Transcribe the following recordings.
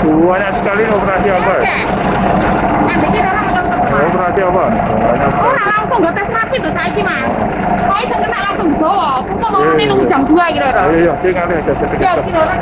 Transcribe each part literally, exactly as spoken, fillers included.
Banyak sekali operasi apa? Kan iki orang motor Operasi apa? Banyak oh sekali. langsung gak tes mati tuh saiki mas. Kau iso kena langsung bawa. Kok mau Iya, nunggu iya. jam dua gitu loh. Iya, iya, sing kali ada Ya sedikit. kira orang.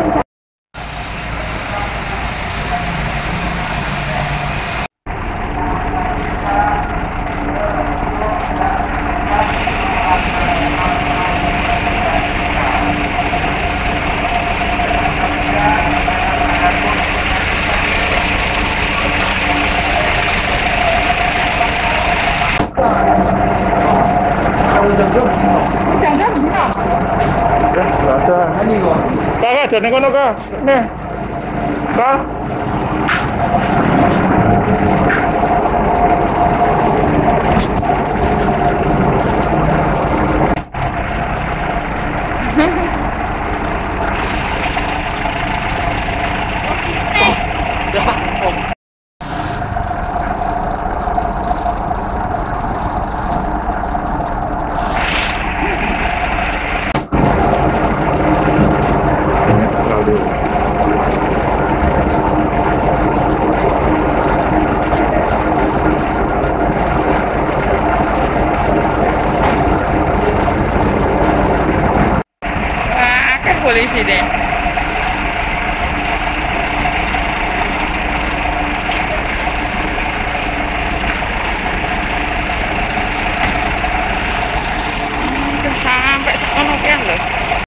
Jangan benar. Ya, rasa. Kakak, jadi kono kak. Nih. Kak. Lalu. Ah, kan polisi deh. Sampai sekono kan loh.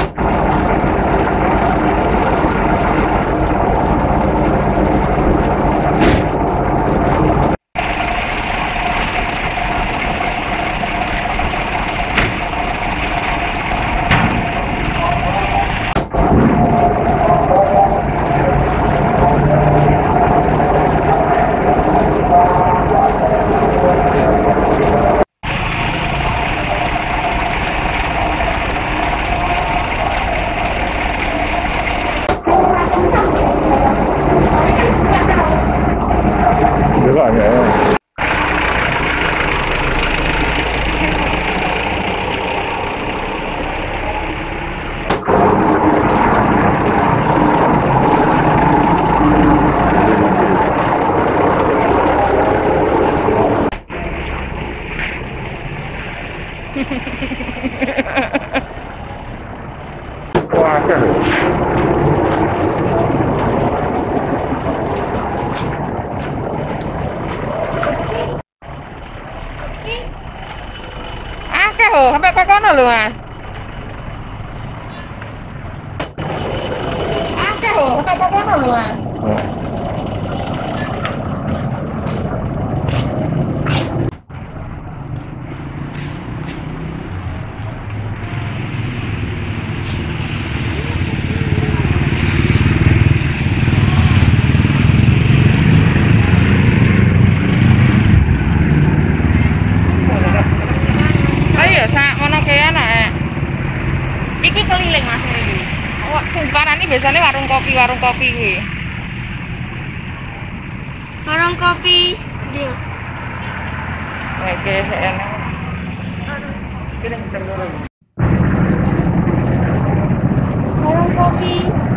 Juga ya. Wah, kan. Akeh loh, sampai kok kono lho mas. Akeh loh, sampai kok kono lho mas. Ayo sak ngono ke anak. Iki keliling mas iki. Wah, sungkaran ini biasanya warung kopi, warung kopi kuwi. Warung kopi dia. Oke, enak. Warung kopi